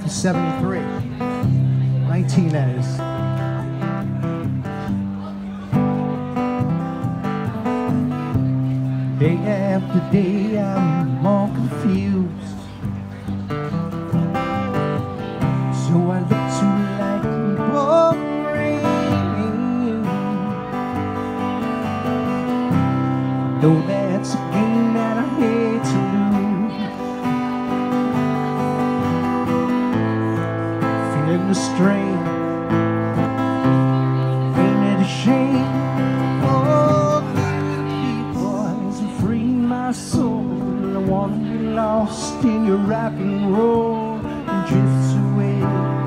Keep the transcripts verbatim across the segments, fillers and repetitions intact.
seventy-three. nineteen, that is. Day after day, I'm more confused. So I look to like pouring rain. Though that's a game that I hate to lose. Feeling the strain, feeling the shame. Oh, boys, and free my soul. I want to be lost in your rock and roll and drift away.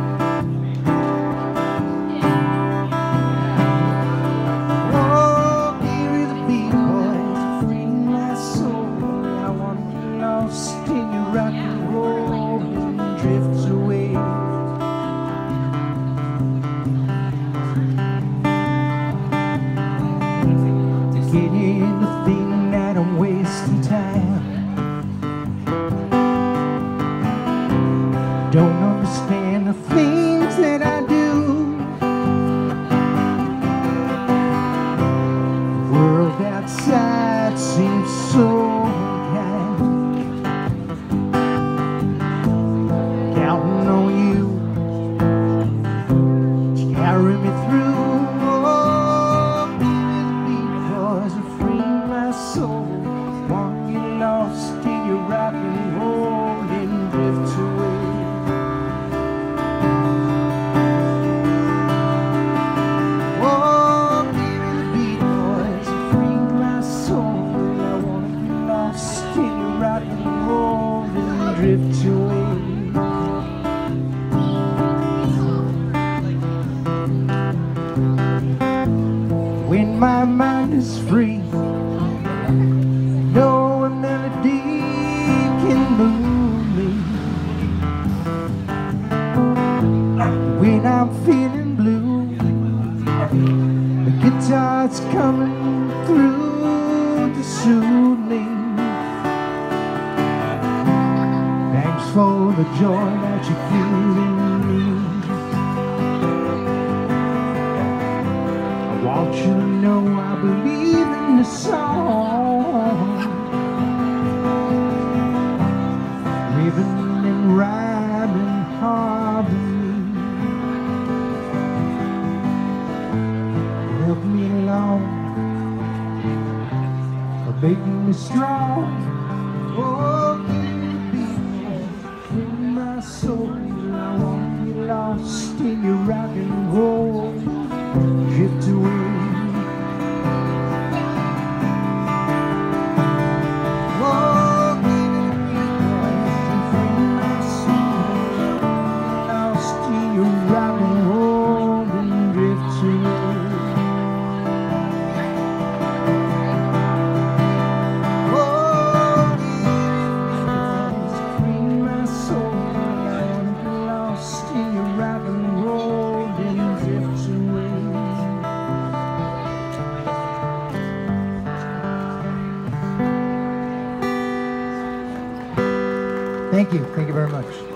Oh, give me the beat, boys, and free my soul. I want to be lost in your rock and roll and drift away. Getting the thing that I'm wasting time. Don't understand the things that I do. The world outside seems so unkind. Counting on you to carry me through. Soul, want you lost in your rock and roll and drift away. Oh, give me the beat, boys, and free my soul. I want to be lost in your rock and roll and drift away. When my mind is free, no melody can move me. When I'm feeling blue, the guitar's coming through to soothe me. Thanks for the joy that you're giving me. I want you to know I believe in the song. Living and rhyming harmony. Help me along, or making me strong. Oh, give me the beat, free my soul. I want to be lost in your rock and roll, drift away. Thank you. Thank you very much.